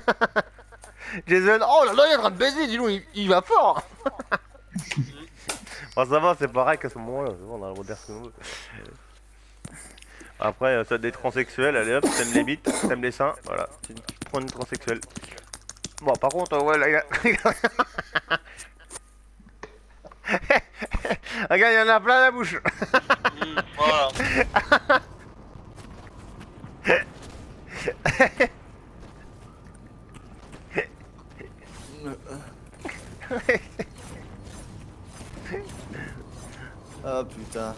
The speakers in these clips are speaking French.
Jason, oh là là, il est en train de baiser, dis-nous, il va fort. Bon, ça va, c'est pareil qu'à ce moment-là, c'est bon, on a le droit de dire ce qu'on veut. Après, ça des transsexuels, allez hop, t'aimes les bites, t'aimes les seins, voilà, tu prends une transsexuelle. Bon, par contre, ouais, là, regarde, il y en a plein la bouche. Voilà. Ah putain.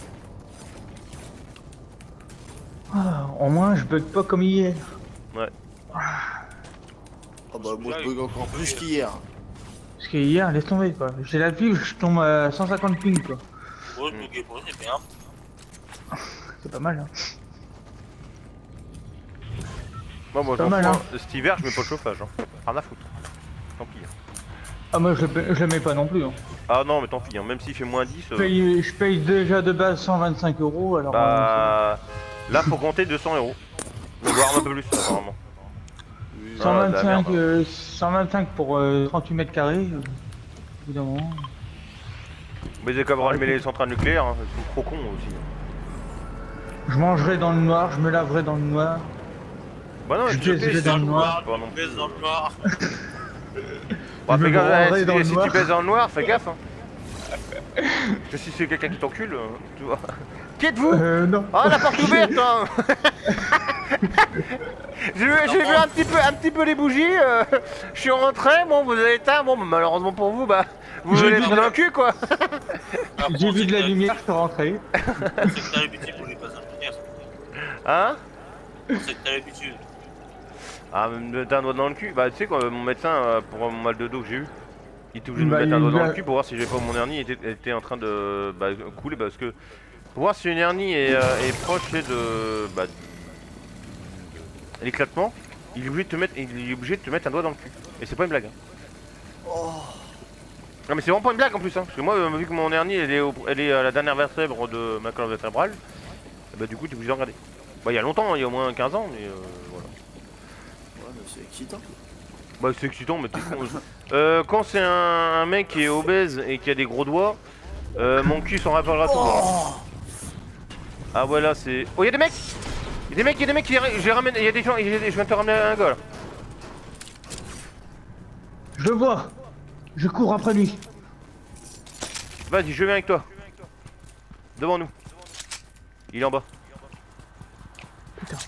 Ah, au moins je bug pas comme hier. Ouais. Ah bah moi je bug encore plus qu'hier. Parce que hier, laisse tomber quoi. J'ai la pile, je tombe à 150 ping quoi. Ouais, je buguais pas, c'est bien. C'est pas mal hein. Moi, Pas j'en mal, fous, hein. cet hiver, je mets pas de chauffage, hein. Rien à foutre. Tant pis. Hein. Ah moi je le mets pas non plus hein. Ah non, mais tant pis, hein. Même s'il fait moins 10. Je paye déjà de base 125 € alors. Bah. Là, faut compter 200 €. Voire un peu plus, apparemment. 125, 125 pour 38 mètres carrés. Évidemment. Mais c'est comme rallumer les centrales nucléaires, hein. Ils sont trop cons aussi. Je mangerai dans le noir, je me laverai dans le noir. Bah non, Je tu baiserai dans le noir. Pas non plus. Baisse dans le noir. Bah, Je fais me gaffe, branlerai dans le si noir. tu baises dans le noir, fais gaffe. Hein. Parce que si c'est quelqu'un qui t'encule, tu vois. Qui êtes-vous? Non. Ah, la porte ouverte, hein. J'ai vu un petit peu les bougies, je suis rentré, bon vous avez éteint, bon malheureusement pour vous, bah vous J'ai allez vu dans le cul quoi. J'ai vu de la lumière, je suis rentré. C'est que t'as l'habitude, vous voulez pas s'impliquer. Hein? C'est que t'as l'habitude. Ah, me mettre un doigt dans le cul? Bah tu sais quoi, mon médecin, pour mon mal de dos que j'ai eu, il était obligé de me Bah, mettre un doigt il dans a- le cul pour voir si j'ai pas mon hernie était en train de couler, parce que pour voir si une hernie est proche de l'éclatement, il est obligé de te mettre un doigt dans le cul. Et c'est pas une blague. Hein. Oh. Non mais c'est vraiment pas une blague en plus, hein, parce que moi, vu que mon hernie elle est à la dernière vertèbre de ma colonne vertébrale, bah du coup t'es obligé d'en regarder. Bah il y a longtemps, il y a au moins 15 ans, mais voilà. Ouais mais c'est excitant. Bah c'est excitant, mais t'es con. Quand c'est un mec qui est obèse et qui a des gros doigts, mon cul s'en rappellera toujours. Hein. Ah ouais là c'est... Oh y'a des mecs! Y'a des mecs, je ramène, y'a des gens, je viens de te ramener un gars là. Je le vois. Je cours après lui. Vas-y, je viens avec toi. Devant nous. Il est en bas. Putain.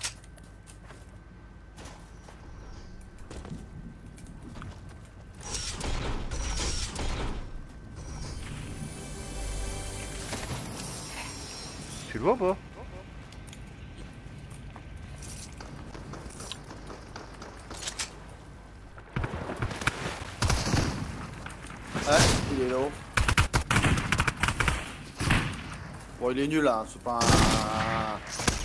Tu le vois ou pas? Ouais, il est là-haut. Bon il est nul là, c'est pas un...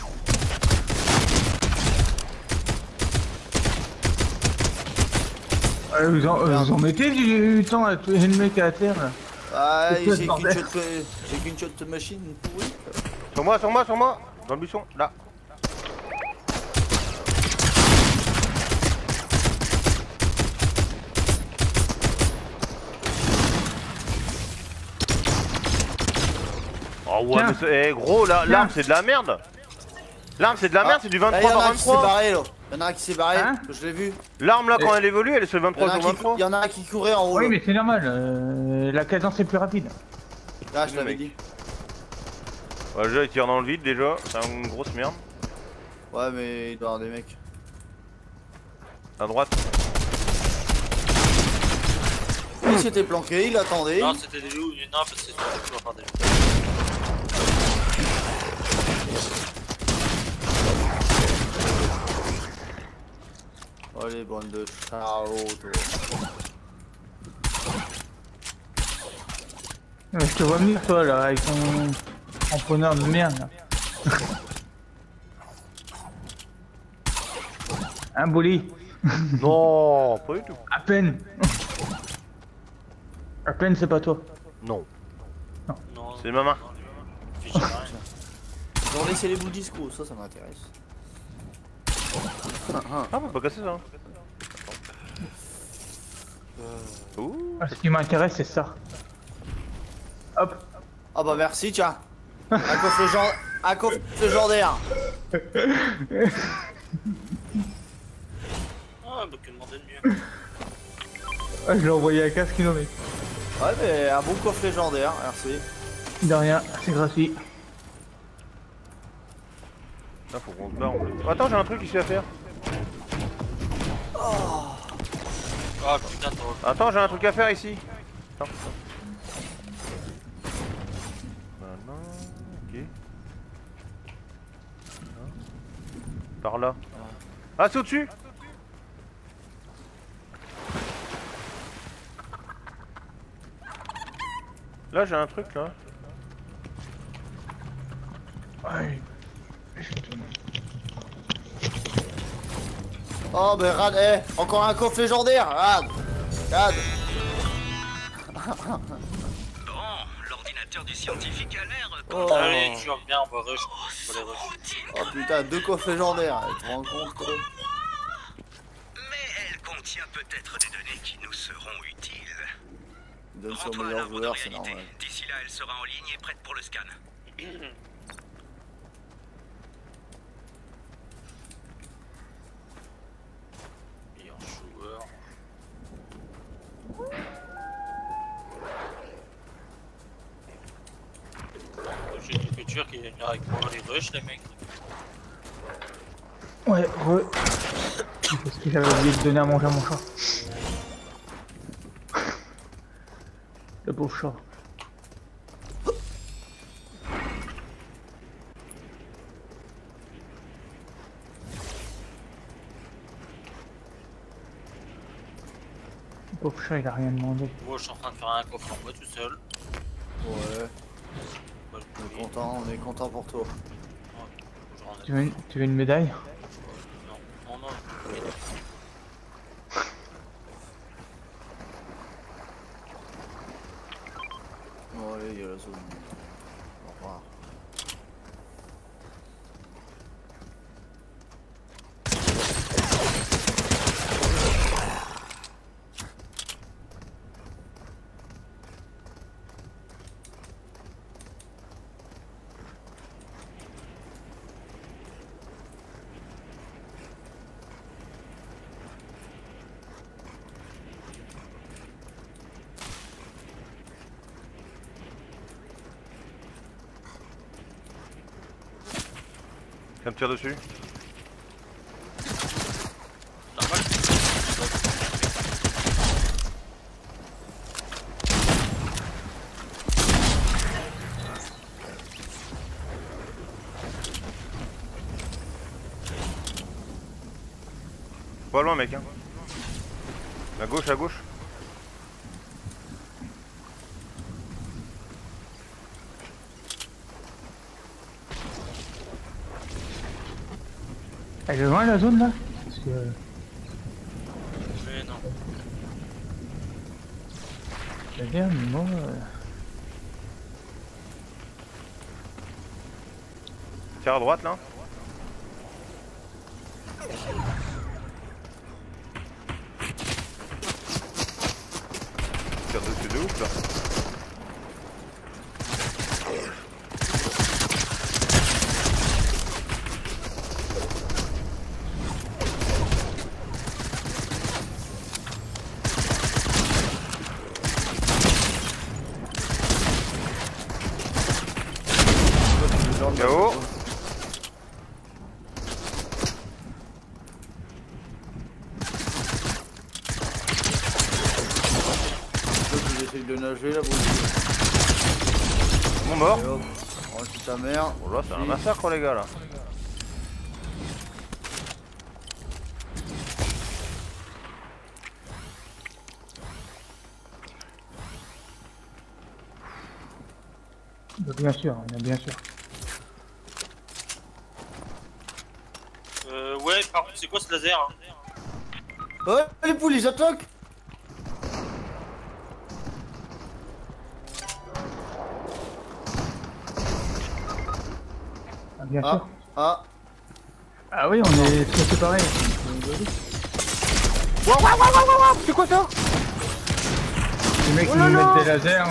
Vous en mettez du temps à tuer le mec à terre là. Ah, C'est quoi, j'ai ce bordel qu'une shot de machine pourrie. Sur moi, dans le buisson, là. Oh ouais, Tiens. mais c'est... Eh, gros, l'arme c'est de la merde. L'arme c'est de la merde, c'est du Là, 23 y en par a qui s'est 23. barré là. Y en a un qui s'est barré, Hein je l'ai vu. L'arme là, quand elle évolue, elle est sur le Y en 23 a un sur 23. y en a un qui courait en haut. Oui là. mais c'est normal, la cadence est plus rapide. Là, je Le l'avais mec. dit. Ouais, déjà il tire dans le vide déjà, c'est une grosse merde. Ouais, mais il doit y avoir des mecs. À droite. Il s'était planqué, il attendait. Non, c'était des loups, non, parce que c'était toujours par des loups. Oh les bandes de charlots, toi. Je te vois venir toi là avec ton empoigneur de merde là. Un bully. Non, pas du tout. À peine. À peine c'est pas toi. Non, Non, c'est ma main. fiche rien. Ils ont laissé les bouts de disco, ça m'intéresse. Ah, on peut pas casser ça. Hein. Ouh. Ah, ce qui m'intéresse, c'est ça. Hop. Ah bah merci, tiens. Un coffre légendaire. Ah, bah que demander de mieux. Ah, je l'ai envoyé à 15 km. Ouais, mais un bon coffre légendaire, merci. De rien, c'est gratuit. Là, faut qu'on se barre en plus. Attends, j'ai un truc ici à faire. Ah putain, t'as... Attends, j'ai un truc à faire ici. Attends. Voilà, ok. Par là. Ah, c'est au-dessus. Là, j'ai un truc là. Ouais. Oh bah Rad, encore un coffre légendaire, Rad. Bon, l'ordinateur du scientifique a l'air... Oh. Allez, tu reviens, on va rush. On va les rush. Oh putain, 2 coffres légendaires, tu te rends compte quoi. Mais elle contient peut-être des données qui nous seront utiles. Il donne sur Rends-toi à meilleur l'arbre de joueur, c'est réalité. normal. D'ici là, elle sera en ligne et prête pour le scan. Meilleur joueur. J'ai du futur qui vient avec moi les rush, les mecs. Ouais, parce que j'avais oublié de donner à manger à mon chat. Le pauvre chat. Le pauvre chat, il a rien demandé. Moi, je suis en train de faire un coffre en bois tout seul. Ouais, Bah, le on est premier. content pour toi. J'en ai- Tu veux une médaille? Non, non, non. Bon allez, il y a la zone. Au revoir. Ça me tire dessus. Normal. Pas loin, mec. Hein. À gauche, à gauche. Elle est loin la zone là? Parce que... Mais non. C'est-à-dire, moi... Tire à droite là. Tire dessus de ouf là. KO. J'essaye de nager là, bon. Bon mort. Et hop, oh c'est ta mère. Oh là, c'est un massacre les gars là. Bien sûr, bien sûr. Ouais, par contre, c'est quoi ce laser hein? Oh les poules, ils attaquent. Ah, bien Ah, sûr. ah. Ah oui, on est tous pareil. Waouh, waouh, waouh, waouh, waouh, c'est quoi ça? Les mecs Oh qui là nous là. mettent des lasers.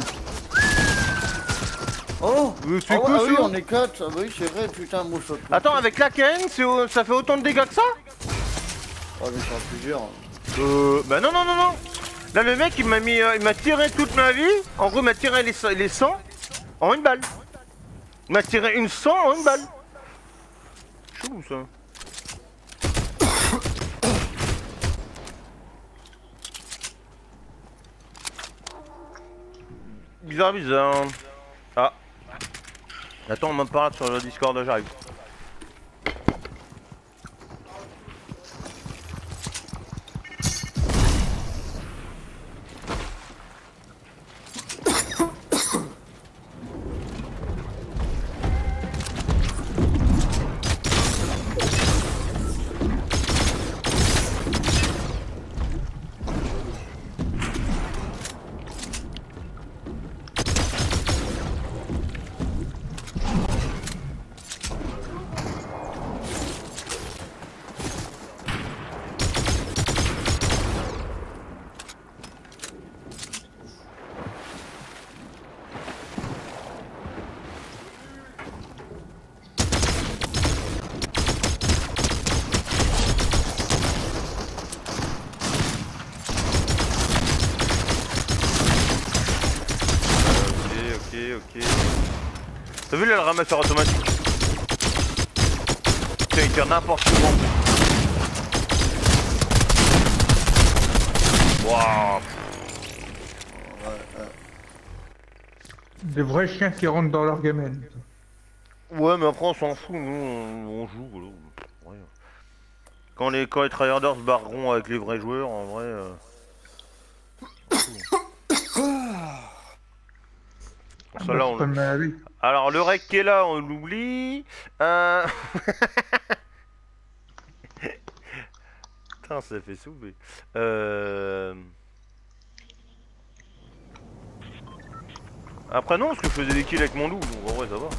Oh C'est ah, quoi ah oui, ça? on est 4. Ah bah oui, c'est vrai, putain, moi je Attends, avec la Ken, ça fait autant de dégâts que ça? Oh, mais c'est plusieurs. Bah non, non, non, non. Là, le mec, il m'a tiré toute ma vie. En gros, il m'a tiré les 100 en une balle. Il m'a tiré une 100 en une balle. Chelou, ça. Bizarre, bizarre. Ah. Attends, on m'en parle sur le Discord, j'arrive. Ok. T'as vu là le ramasseur automatique? Putain, il tire n'importe comment. Waouh. Des vrais chiens qui rentrent dans leur gamelle. Ouais, mais après on s'en fout, nous on joue. Voilà. Ouais. Quand les tryharders se barreront avec les vrais joueurs, en vrai. Ça, là, alors le rec qui est là, on l'oublie. Putain, ça fait soulever. Après non, parce que je faisais des kills avec mon loup, donc en vrai ça va.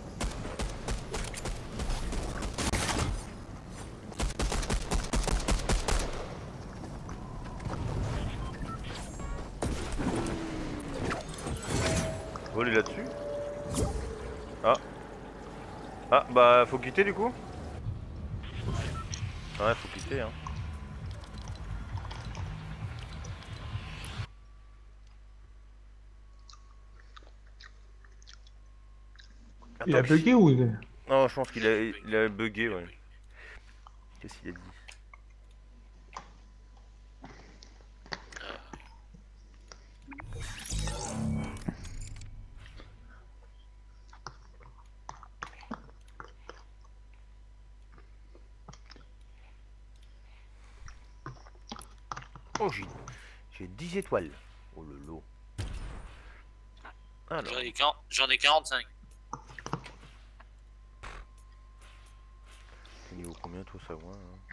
Voler là-dessus. Ah. Ah bah faut quitter du coup. Ouais, faut quitter hein. Il a bugué ou il est... Non, je pense qu'il a bugué, ouais. Qu'est-ce qu'il a dit? Oh, j'ai 10 étoiles. Oh le lot. Alors. J'en ai 45. T'es niveau combien toi savoir hein?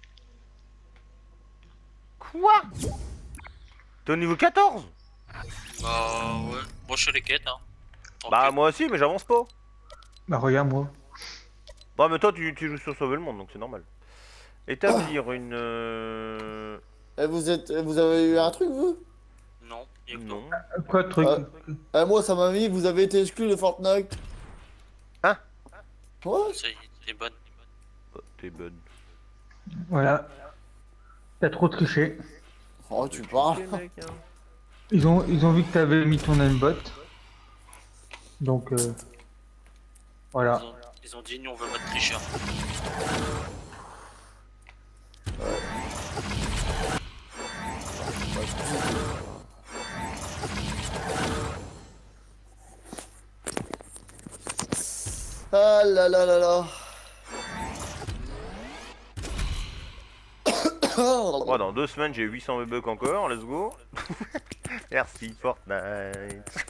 Quoi? T'es au niveau 14? Bah ouais. Moi je suis les quêtes hein. Bah moi aussi mais j'avance pas. Bah regarde moi. Bah mais toi tu joues sur Sauver le Monde donc c'est normal. Établir une... Et vous avez eu un truc vous? Non, y'a que Non. Quoi de truc? Moi ça m'a mis, vous avez été exclu de Fortnite. Hein? Ouais. ça y est, t'es bonne. Oh, t'es bonne. Voilà. T'as trop triché. Oh tu parles. Mec, hein. Ils ont vu que t'avais mis ton aimbot. Donc voilà. Ils ont dit nous on veut votre tricheur. Ah là là là là. Oh, dans 2 semaines j'ai 800 V-Bucks encore, let's go. Merci Fortnite.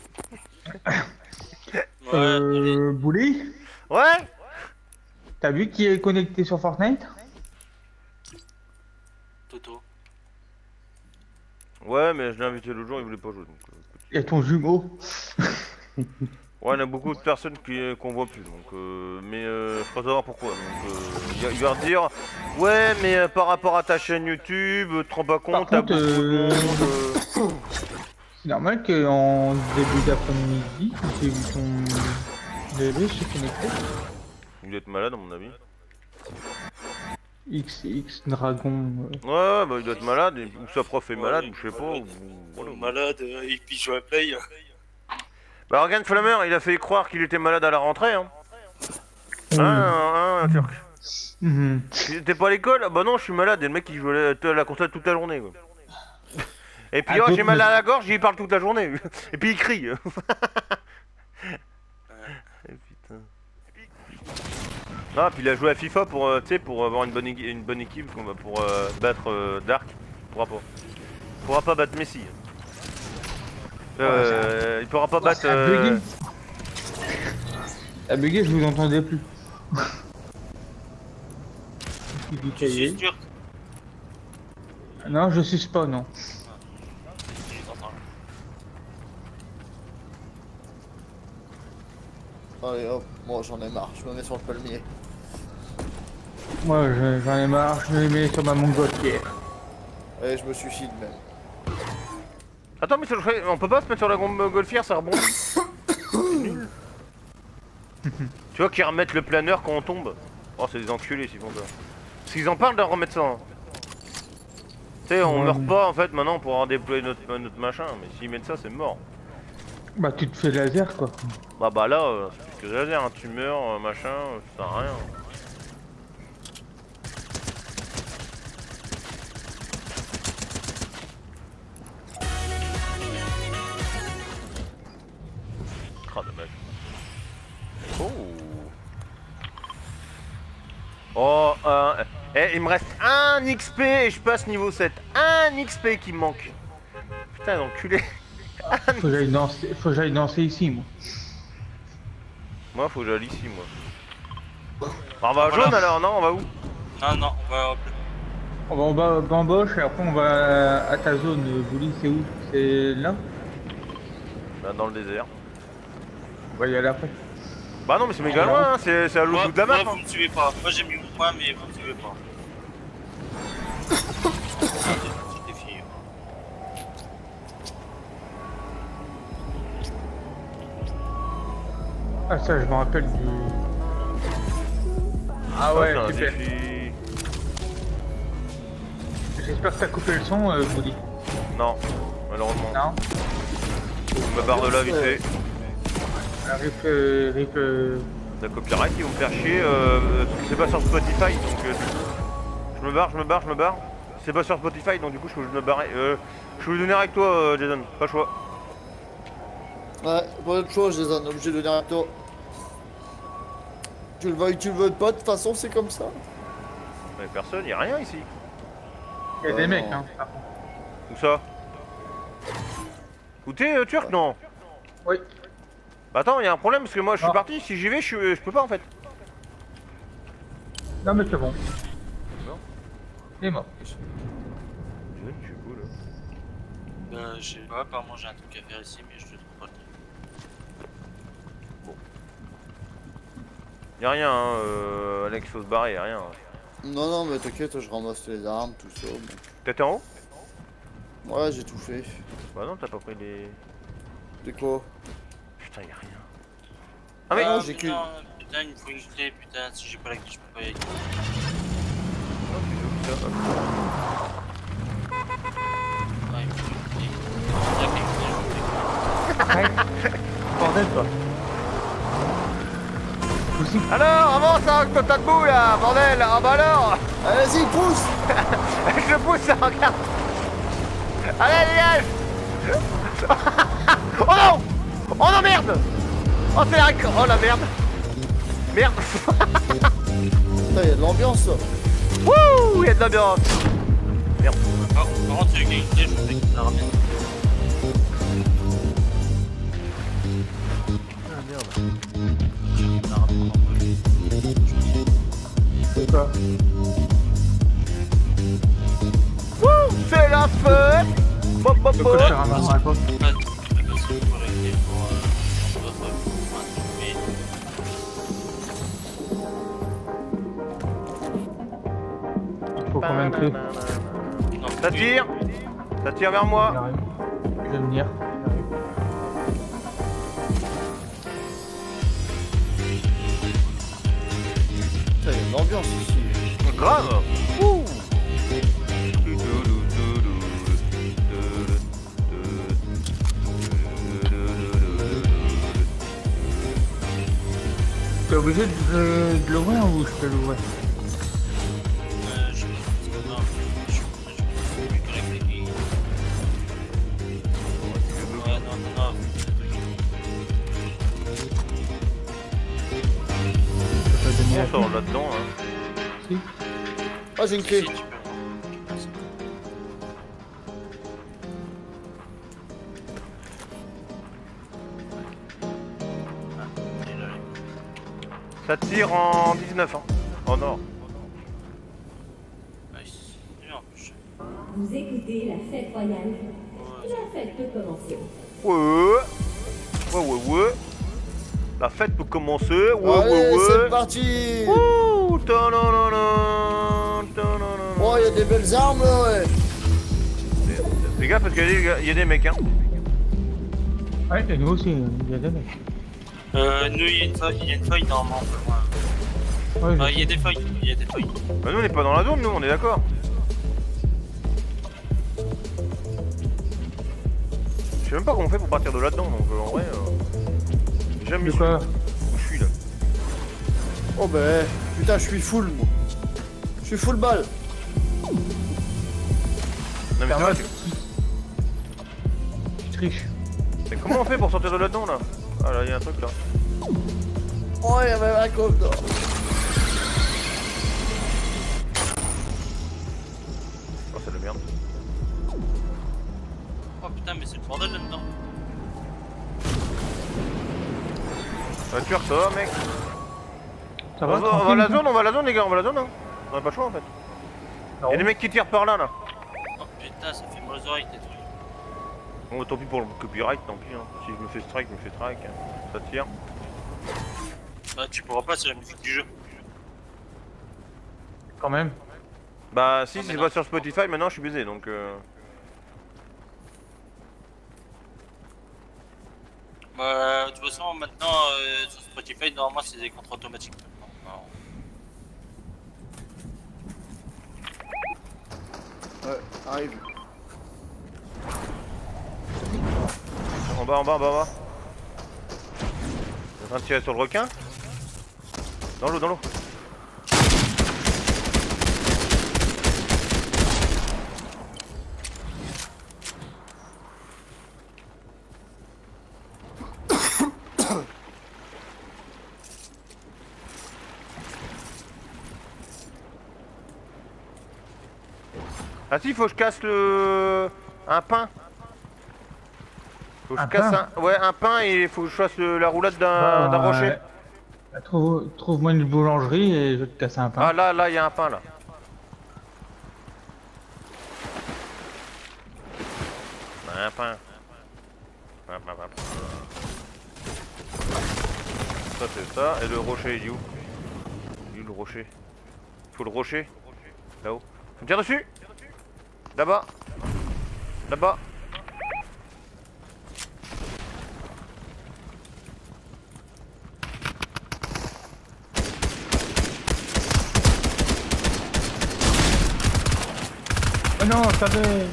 Ouais, Bouli, Ouais. t'as vu qui est connecté sur Fortnite? Toto. Ouais mais je l'ai invité l'autre jour, il voulait pas jouer donc... Et ton jumeau. Ouais, il y a beaucoup de personnes qu'on voit plus, donc mais je peux savoir pourquoi. Donc il va redire, ouais, mais par rapport à ta chaîne YouTube, tu te rends pas compte, t'as beaucoup de monde. C'est normal qu'en début d'après-midi, j'ai vu ton bébé se connecter. Il doit être malade à mon avis. XX Dragon. Ouais, bah il doit être malade, ou sa prof est malade, ou je sais pas. Voilà. Malade, et puis joue à play. Bah regarde Flammer, il a fait croire qu'il était malade à la rentrée, hein. Hein, Turc. T'es pas à l'école? Ah bah non, je suis malade, et le mec il joue à la console toute la journée, quoi. Et puis, oh, j'ai mal à la gorge, il parle toute la journée. Et puis il crie. Putain. Ah, puis il a joué à FIFA pour, pour avoir une bonne équipe, pour battre Dark. Il pourra pas battre Messi. Il pourra pas battre. A bugué, je vous entendais plus. Tu suis turc? Non, je suis pas, non. Allez hop, moi j'en ai marre, je me mets sur le palmier. Moi j'en ai marre, je me mets sur ma montgolfière. Allez, je me suicide même. Attends, mais on peut pas se mettre sur la montgolfière, ça rebondit. C'est nul. Tu vois qu'ils remettent le planeur quand on tombe. Oh, c'est des enculés s'ils font ça. Parce qu'ils en parlent de remettre ça. Hein. Tu sais, on meurt pas en fait maintenant pour avoir déployé notre machin, mais s'ils mettent ça, c'est mort. Bah, tu te fais laser quoi. Bah là, c'est plus que laser, hein. Tu meurs, machin, ça sert à rien. Ah, dommage. Oh, il me reste un XP et je passe niveau 7. Un XP qui me manque. Putain, l'enculé. Faut que j'aille danser ici, moi. Moi, faut que j'aille ici, moi. On va à jaune alors, non? On va où? Non, on va au bleu. On va en bas Bamboche et après on va à ta zone. Bouli, c'est où? C'est là? Là, dans le désert. On va y aller après. Bah non, mais c'est méga loin, hein. C'est à l'autre bout de la map. Moi, vous me suivez pas. Moi, j'ai mis mon point, mais vous me suivez pas. Petit défi. Ah ça, je me rappelle du... Ah ouais, c'est un super. défi. J'espère que t'as coupé le son, Bouli. Non, malheureusement. Non. Je me barre de là vite fait. Rip, La copyright, ils vont me faire chier. C'est pas sur Spotify, donc je me barre. C'est pas sur Spotify, donc du coup je me barrer. Je vais venir avec toi, Jason. Pas le choix. Ouais, pas d'autre chose, Jason, obligé de venir avec toi. Tu le veuilles, tu le veux pas, de toute façon, c'est comme ça. Mais personne, y'a rien ici. il y a des mecs, non. hein. Où ça? Où t'es, Turc? Non. Oui. Bah attends, y'a un problème parce que moi je suis parti. Si j'y vais, je peux pas en fait. Non mais c'est bon. Non. Il est mort. Je suis où là? Je sais pas, apparemment j'ai un truc à faire ici, mais je te trouve pas le truc. Y'a rien, hein, Alex, faut se barrer, y'a rien. Non, mais t'inquiète, je ramasse les armes, tout ça. T'étais en haut? Ouais, j'ai tout fait. Bah non, t'as pas pris les... De quoi? Putain, y'a rien. Ah mais... Ah, j'ai que... Putain, il me faut une clé, putain, si j'ai pas la clé, je peux pas y aller. Ah, il me faut une clé. Bordel toi. Alors, avance avec ton tas de boue là, bordel. Ah bah alors. Allez, vas-y, pousse. Je le pousse, là, regarde. Allez, dégage. Oh non. Oh non, merde. Oh c'est la... Oh la merde. Merde. Putain, y'a de l'ambiance là. Wouh, y'a de l'ambiance. Merde. Par contre, c'est une clé, je voudrais qu'il la ramène. Ah merde. Il la ramène en vrai. C'est quoi? Wouh, c'est la fête. Bop, bop, De bop. quoi je te ramasse à quoi? Parce qu'il faut la clé pour d'autres mais... Il faut combien de clés? Non, Ça tire. Ça tire vers moi. Je vais venir. l'ambiance ici. Grave. Ouh. T'es obligé de l'ouvrir ou je peux l'ouvrir? Je sais pas. Non, je suis plus correct les filles. Ouais, non. Ça peut donner On la sort clé. là-dedans. Hein. Si. Oh, j'ai une clé. Si, tu peux. Ça tire en 19 hein. En or. Nice. C'est bien en plus. Vous écoutez la fête royale. La fête peut commencer. Ouais. La fête peut commencer. Allez, c'est parti. Ouh, ta-na-na-na, ta-na-na-na. Oh, il y a des belles armes là, ouais. Fais gaffe parce qu'il y a des mecs hein. Ouais, et nous aussi, il y a des mecs. Nous, il y a une feuille normalement. Ouais, je Il y a des feuilles. Bah nous on n'est pas dans la zone, nous on est d'accord. Je sais même pas comment on fait pour partir de là-dedans, donc en vrai, j'ai jamais De su quoi? où je suis là. Oh, bah, putain, je suis full, moi. Je suis full balle. Non mais c'est Permet, vrai, tu triches. mais comment on fait pour sortir de là-dedans là? Ah là, il y a un truc là. Oh, il y a même un coffre d'or. Oh c'est de la merde. Oh putain, mais c'est le bordel là-dedans. Va tuer ça mec. Ça On va, va à tranquille, la ça zone, on va à la zone les gars, on va à la zone hein. On a pas le choix en fait. Non. Il y a des mecs qui tirent par là là. Oh putain, ça fait mal aux oreilles tes trucs. Bon tant pis pour le copyright, tant pis hein. Si je me fais strike, je me fais strike. Ça tire. Bah, tu pourras pas, c'est la musique du jeu. Quand même. Bah si, Non, si mais c'est non. pas sur Spotify, maintenant je suis baisé donc Bah, de toute façon, maintenant, sur Spotify, normalement, c'est des contrats automatiques. Non. Ouais, arrive. En bas. T'es en train de tirer sur le requin? Dans l'eau. Ah si, faut que je casse un pain. Faut que je Un casse pain un pain et il faut que je fasse la roulade d'un rocher. Trouve-moi une boulangerie et je vais te casser un pain. Ah là, il y a un pain là. Un pain. Ça c'est ça, et le rocher il est où? Il est où le rocher? Faut le rocher? Là-haut. Faut me tirer dessus! Là-bas. Oh non, je savais.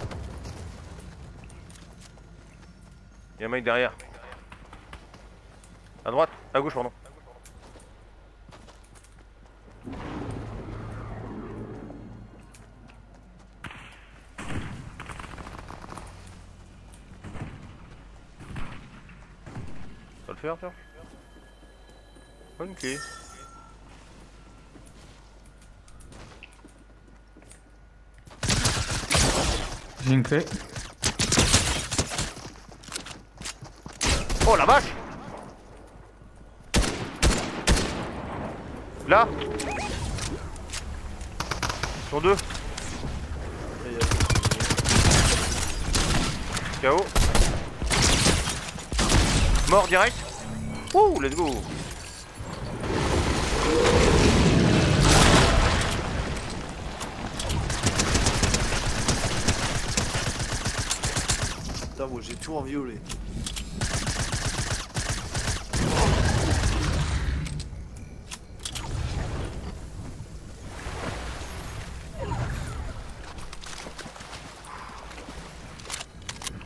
Il y a un mec derrière. À droite, à gauche pardon. Ça va le faire, tiens. Bonne clé. J'ai une clé. Oh la vache! Là! Ils sont deux. KO. Mort direct. Ouh, let's go. Putain, moi j'ai tout en violet.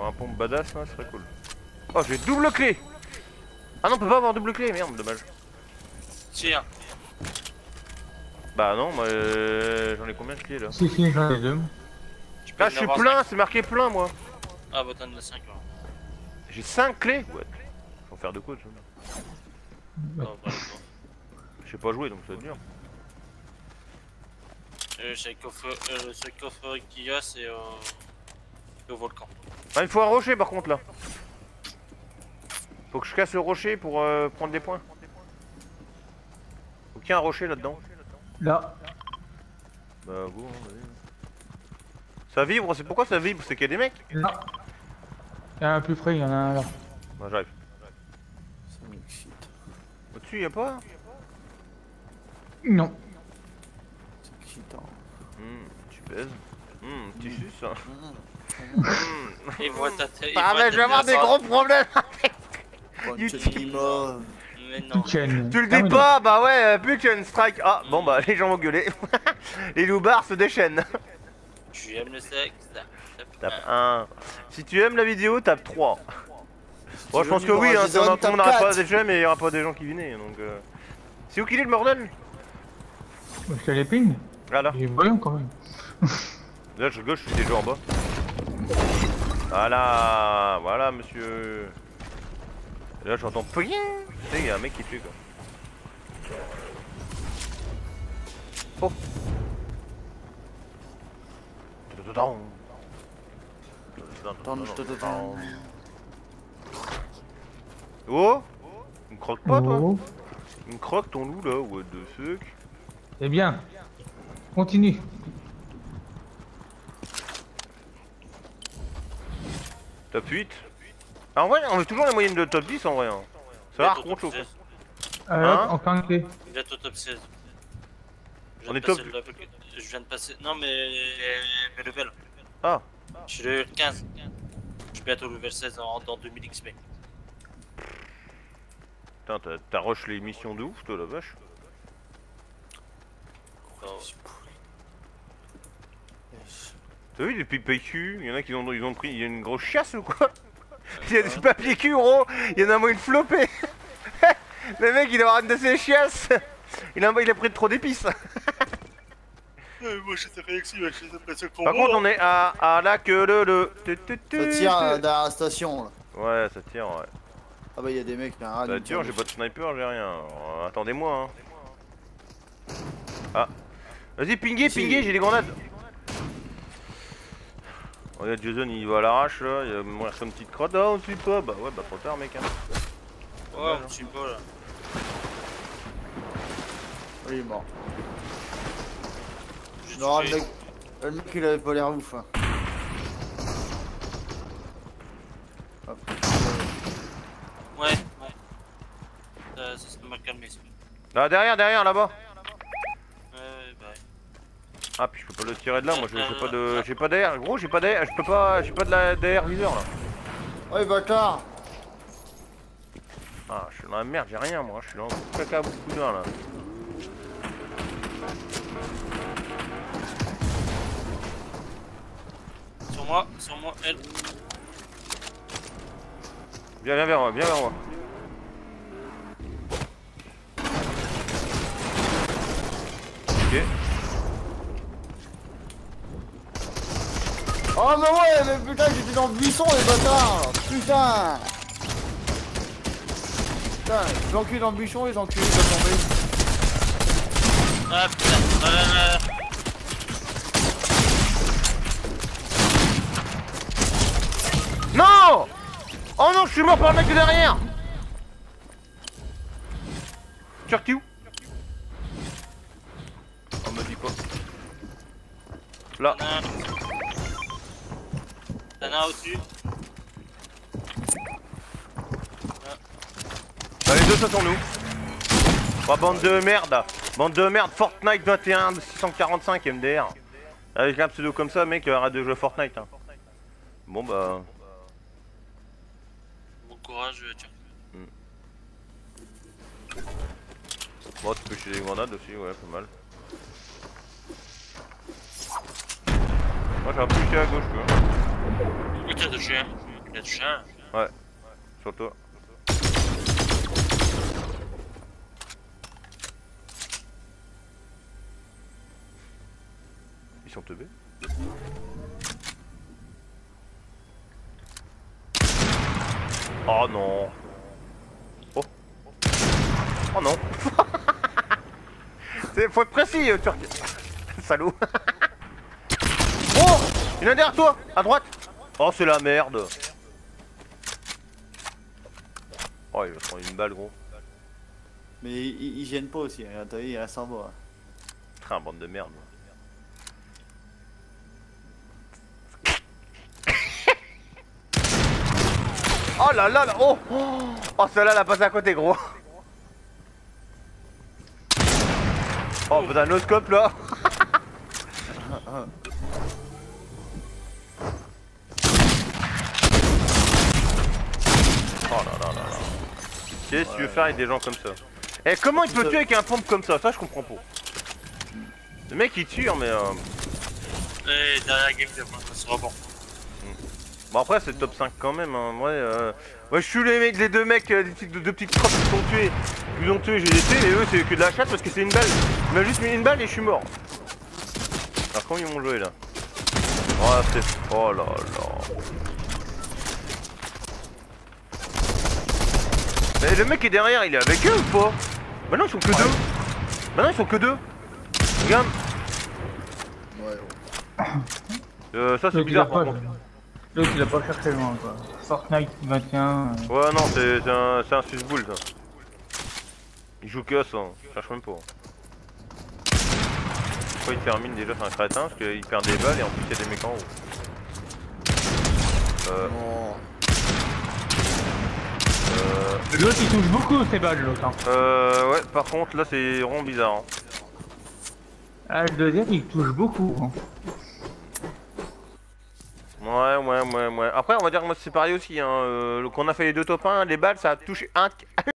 Pour un pompe badass, là, ce serait cool. Oh, j'ai double clé. Ah non, on peut pas avoir double clé, merde, dommage. Tiens. Bah non, moi j'en ai combien de clés là? Si, j'en ai deux. Tu peux Ah, en je suis avoir plein, cinq. c'est marqué plein moi. Ah, bah t'en as 5. J'ai 5 clés. Ouais. Faut faire de quoi, tu vois. Oh, voilà. Je sais pas jouer donc ça va être dur. Le seul coffre qu'il y a, c'est au volcan. Ah, il me faut un rocher par contre là. Faut que je casse le rocher pour prendre des points. Faut qu'il y ait un rocher là-dedans. Là. Bah go, hein, vas-y. Ça vibre, c'est pourquoi ça vibre? C'est qu'il y a des mecs? Là. Il y en a un plus près, il y en a un là. Bah j'arrive. Ça m'excite. Au-dessus y'a pas? Non. C'est excitant. Tu pèses. Tu suces hein. Il voit ta tête. Ah mais je vais avoir des gros problèmes. Bonne You Lima. Mais non. Chicken. Tu le dis pas? Bah ouais, putain strike. Ah bon bah les gens vont gueuler. Les loupards se déchaînent. Tu aimes le sexe? Tape 1. Si tu aimes la vidéo, tape 3. Bon, je veux pense que numéro oui, hein, Jason, tout le tape monde n'aura pas 4. des jeux, mais il n'y aura pas des gens qui venaient. Donc, c'est où qu'il est le Mordel? Je te les ping. Ah là. Il est voyant quand même. Là, je gauche, je suis déjà en bas. Voilà, voilà, monsieur. Et là, j'entends ping. Tu sais, il y a un mec qui tue quoi. Oh. Oh. Il me croque pas toi? Oh. Il me croque ton loup là, what the fuck? Eh bien. Continue. Top 8. Ah, en vrai, on a toujours la moyenne de top 10 en vrai. Hein. Ça va, qu'on chauffe. Hein En quinqué. Il est au top 16. Je On viens est de top. passer le level- Je viens de passer. Non, mais. Mes level. Ah. Je suis level 15. Je suis bientôt level 16 dans 2000 XP. Putain, t'as rush les missions de ouf toi la vache. Oh. T'as vu depuis PQ, il y en a qui ont pris, il y a une grosse chasse ou quoi? Il y a du papier cul gros, il y en a moins une flopée. Le mec il doit avoir une de ses chiasses. Il a pris trop d'épices. Moi j'étais réactif, j'ai l'impression qu'on Par contre on est à la queue le. Ça tire derrière la station là. Ouais ça tire ouais. Ah bah y'a des mecs, y'a un rat. Ça tire, j'ai pas de sniper, j'ai rien. Alors, attendez-moi hein. Ah. Vas-y pinguez, j'ai des grenades. Regarde Jason il va à l'arrache là, il va mourir comme une petite crotte. Ah on suit pas, bah ouais bah trop tard mec hein. Ouais, on suit pas là. Oui, il est mort. Juste Non, tué. le mec il avait pas l'air ouf. Hein. Hop. Ouais, ouais. Ça m'a calmé ça. Là derrière là-bas. Ouais, bah ouais. Ah puis je peux pas le tirer de là, moi j'ai pas d'air, gros j'ai pas d'air, je peux pas, j'ai pas de la d'air viseur là. Ouais, bâtard. Ah je suis dans la merde, j'ai rien moi, je suis dans le caca beaucoup là. Sur moi, elle. Viens vers moi, viens vers moi. Ok. Oh, mais ouais, mais putain, j'étais dans le buisson, les bâtards. Putain. Putain, j'ai enculé dans le buisson, les enculés, ils sont tombés. Ah putain, ah là là. Non! Oh non, je suis mort par le mec de derrière! Tu es où? On me dit pas. Là. T'en as au-dessus. Bah, les deux ça sont nous. Oh, bande de merde! Bande de merde, Fortnite 21 645 MDR. Avec un pseudo comme ça, mec, arrête de jouer Fortnite. Hein. Bon bah. Bon courage, tiens. Bon, tu peux jeter des grenades aussi, ouais, pas mal. Moi j'ai un peu à gauche, tu vois. Où t'as touché hein? Il a touché un. Ouais, sur toi. Ils sont teubés. Oh non. Oh. Oh non. Faut être précis, Turc. Salaud. Oh, il y en a derrière toi, à droite. Oh, c'est la merde. Oh, il va prendre une balle, gros. Mais il gêne pas aussi, regarde, t'as vu, il reste en bas. Putain, bande de merde. Oh là là là. Oh, oh celle-là, elle a passé à côté, gros. Oh, putain, no scope là. Oh là là là là. Qu'est-ce que tu veux faire avec des gens comme ça? Eh, comment il peut tuer avec un pompe comme ça? Ça, je comprends pas. Le mec il tire, mais Et derrière game de ça sera bon. bon, après, c'est top 5 quand même. Hein. Ouais, je suis les deux mecs, deux petites crottes qui sont tués. Ils ont tué, j'ai les tués, mais eux, c'est que de la chatte parce que c'est une balle. Il m'a juste mis une balle et je suis mort. Alors, comment ils m'ont joué là? Oh, c'est. Oh là là. Mais le mec qui est derrière, il est avec eux ou pas? Maintenant ils sont que deux. Maintenant ils sont que deux. Regarde. Ça c'est bizarre par contre. L'autre il a pas cherché loin quoi. Fortnite 21. Ouais non c'est un susboule ça. Il joue que ça, je cherche même pas. Pourquoi il termine déjà, c'est un crétin parce qu'il perd des balles et en plus il y a des mecs en haut. L'autre il touche beaucoup ces balles l'autre. Hein. Ouais par contre là c'est vraiment bizarre. Hein. Ah, le deuxième il touche beaucoup. Hein. Ouais. Après on va dire que moi c'est pareil aussi. Hein. Quand on a fait les deux top 1, les balles ça a touché un